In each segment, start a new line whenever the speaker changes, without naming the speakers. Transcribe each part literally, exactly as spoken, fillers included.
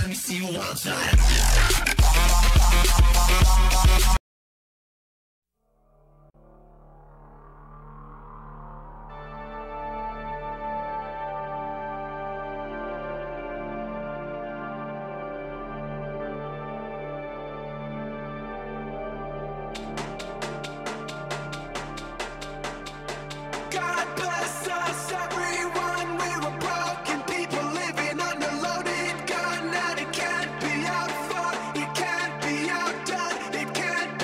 me see you one time.
It can't be outdone, it can't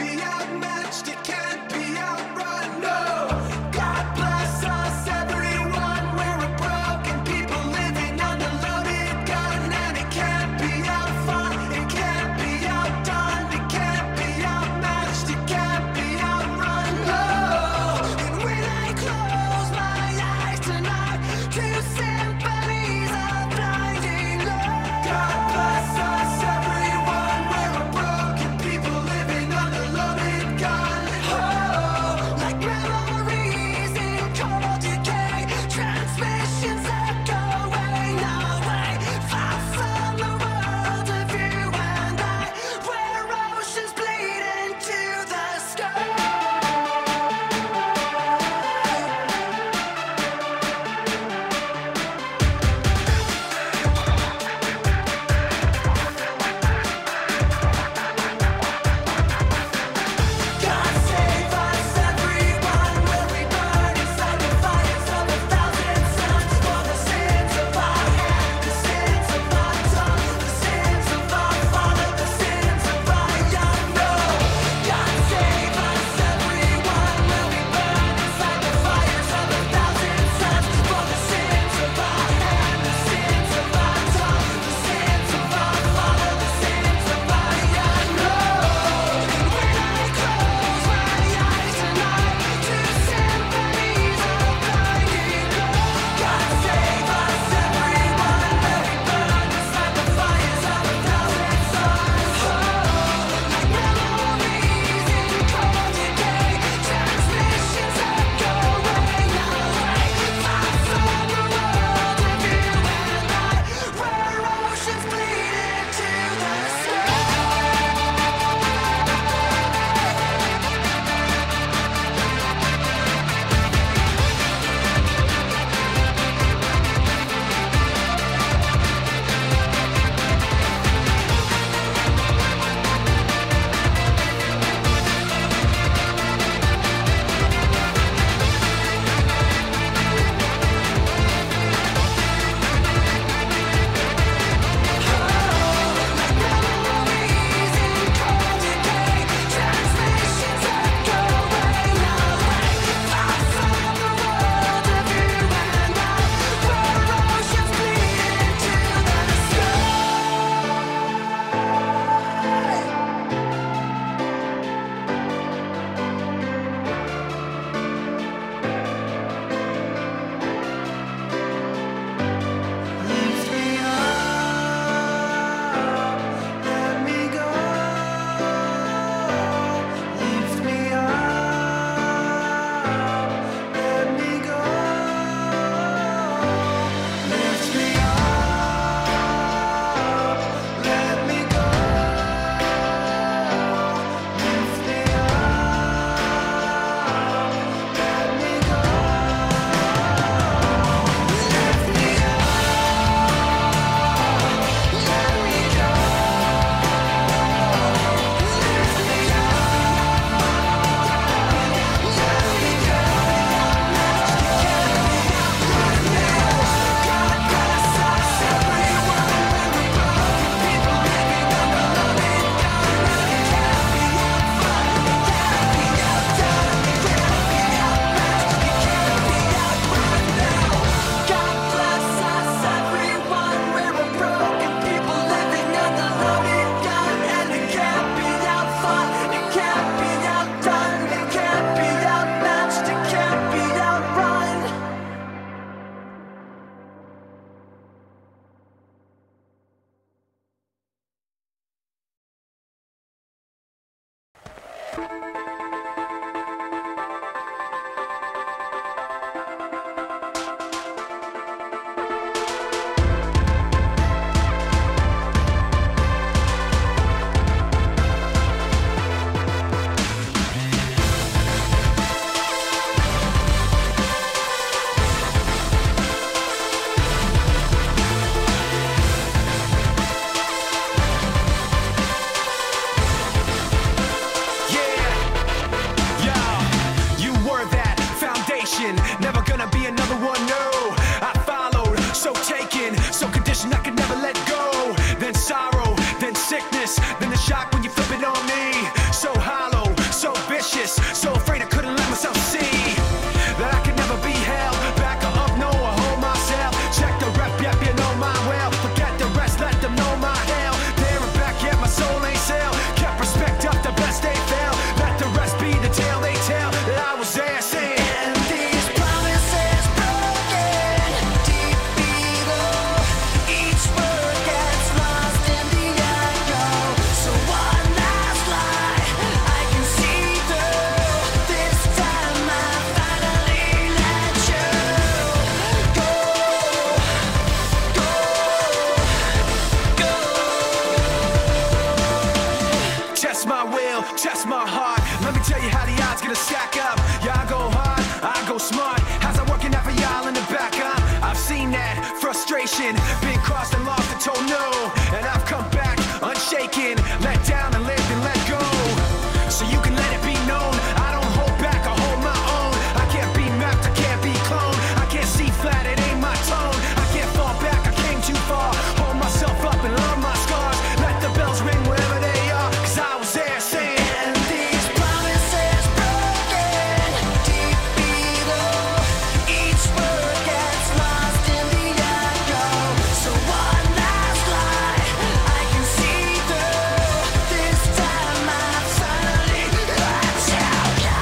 taken, let down and lived and let go. So you can let it be known, I don't hold back, I hold my own. I can't be mapped, I can't be cloned. I can't see flat, it ain't my tone. I can't fall back, I came too far. Hold myself up and love my scars. Let the bells ring wherever they are, cause I was there saying, and these promises broken deep below. Each word gets lost in the echo. So one last lie I can see through. This time I finally let you go.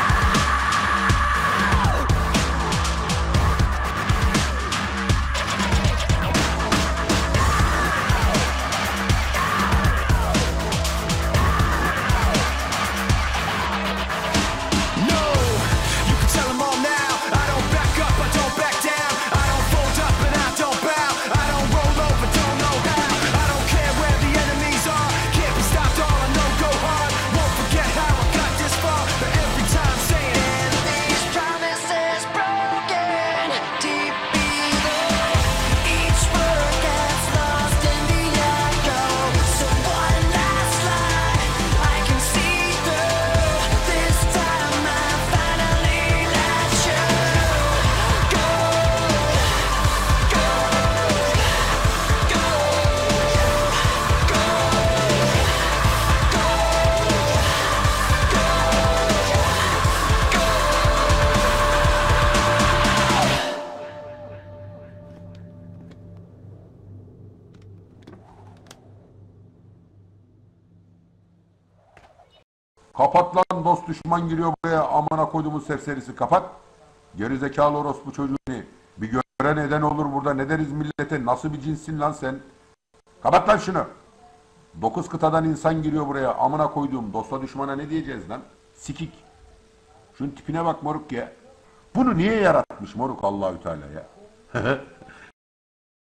No, you can tell them all now. I don't back up, I don't back down. I don't fold up and I don't bow. I don't roll over, don't know how. I don't care where the enemies are. Can't be stopped, all I know go hard. Won't forget how I got this far. But every time saying, and these promises broken deep below. Each word gets lost in the echo. So one last lie I can see through. This time I finally let you go. Go, go,
Kapat lan, dost düşman giriyor buraya, amına koyduğumun serserisi, kapat. Gerizekalı orospu çocuğu ne? Bir göre neden olur burada, ne deriz millete, nasıl bir cinsin lan sen? Kapat lan şunu. Dokuz kıtadan insan giriyor buraya, amına koyduğum, dosta düşmana ne diyeceğiz lan? Sikik. Şunun tipine bak moruk ya. Bunu niye yaratmış moruk Allahü Teala ya?